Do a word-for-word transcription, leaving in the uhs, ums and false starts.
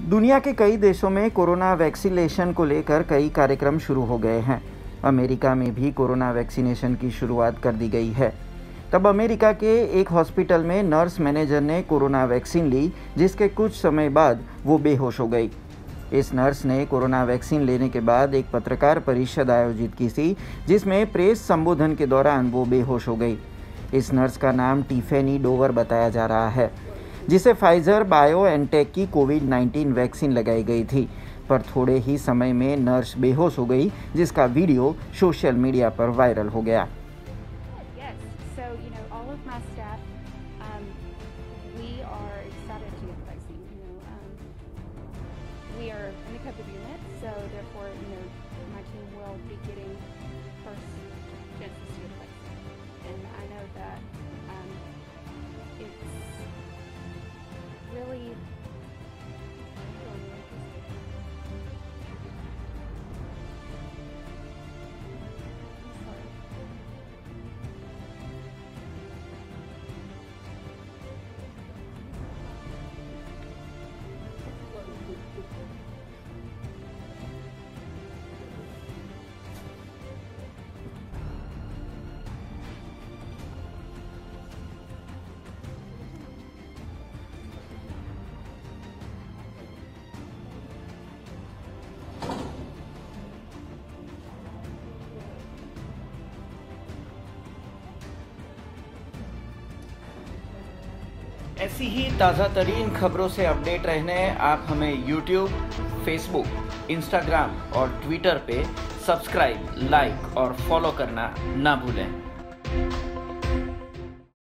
दुनिया के कई देशों में कोरोना वैक्सीनेशन को लेकर कई कार्यक्रम शुरू हो गए हैं। अमेरिका में भी कोरोना वैक्सीनेशन की शुरुआत कर दी गई है। तब अमेरिका के एक हॉस्पिटल में नर्स मैनेजर ने कोरोना वैक्सीन ली, जिसके कुछ समय बाद वो बेहोश हो गई। इस नर्स ने कोरोना वैक्सीन लेने के बाद एक पत्रकार परिषद आयोजित की थी, जिसमें प्रेस संबोधन के दौरान वो बेहोश हो गई। इस नर्स का नाम टिफेनी डोवर बताया जा रहा है, जिसे फाइजर बायोएनटेक की कोविड नाइन्टीन वैक्सीन लगाई गई थी। पर थोड़े ही समय में नर्स बेहोश हो गई, जिसका वीडियो सोशल मीडिया पर वायरल हो गया। ऐसी ही ताज़ा तरीन खबरों से अपडेट रहने आप हमें यूट्यूब, फेसबुक, इंस्टाग्राम और ट्विटर पे सब्सक्राइब, लाइक और फॉलो करना ना भूलें।